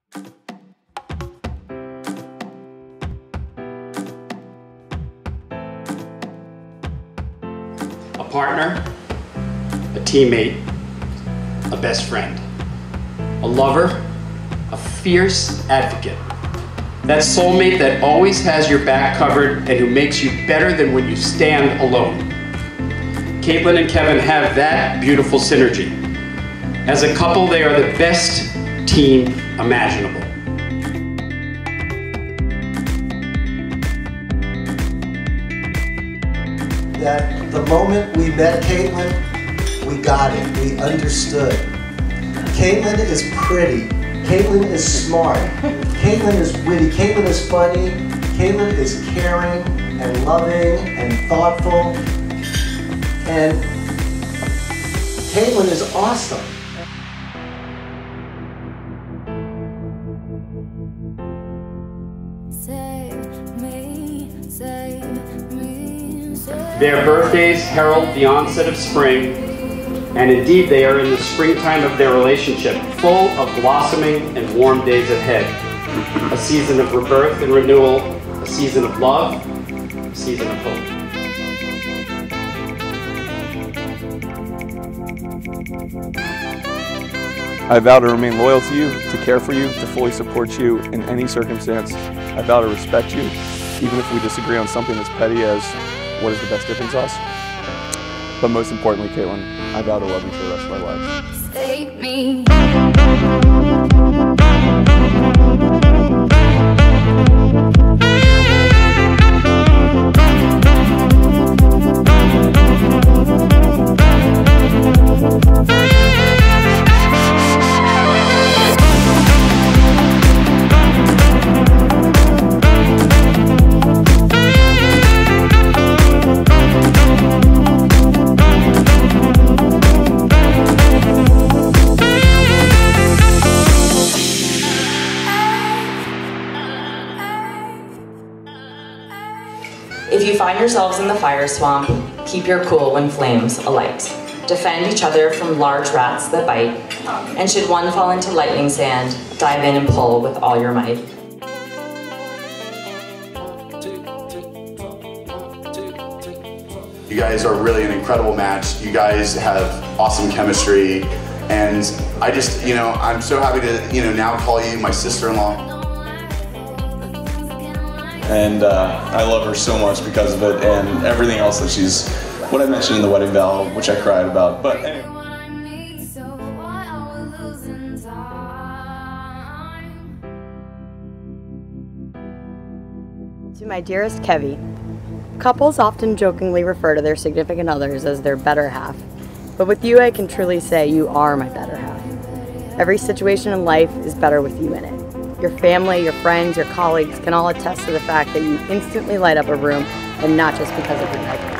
A partner, a teammate, a best friend, a lover, a fierce advocate. That soulmate that always has your back covered and who makes you better than when you stand alone. Caitlin and Kevin have that beautiful synergy. As a couple, they are the best team imaginable. That the moment we met Caitlin, we got it, we understood. Caitlin is pretty, Caitlin is smart, Caitlin is witty, Caitlin is funny, Caitlin is caring and loving and thoughtful, and Caitlin is awesome. Their birthdays herald the onset of spring, and indeed they are in the springtime of their relationship, full of blossoming and warm days ahead. A season of rebirth and renewal, a season of love, a season of hope. I vow to remain loyal to you, to care for you, to fully support you in any circumstance. I vow to respect you, even if we disagree on something as petty as what is the best dipping sauce. But most importantly, Caitlin, I vow to love you for the rest of our lives. Save me. If you find yourselves in the fire swamp, keep your cool when flames alight. Defend each other from large rats that bite, and should one fall into lightning sand, dive in and pull with all your might. You guys are really an incredible match. You guys have awesome chemistry, and I just, I'm so happy to, now call you my sister-in-law. And I love her so much because of it, and everything else that she's, what I mentioned in the wedding vow, which I cried about, but anyway. To my dearest Kevy, couples often jokingly refer to their significant others as their better half, but with you I can truly say you are my better half. Every situation in life is better with you in it. Your family, your friends, your colleagues can all attest to the fact that you instantly light up a room, and not just because of your diapers.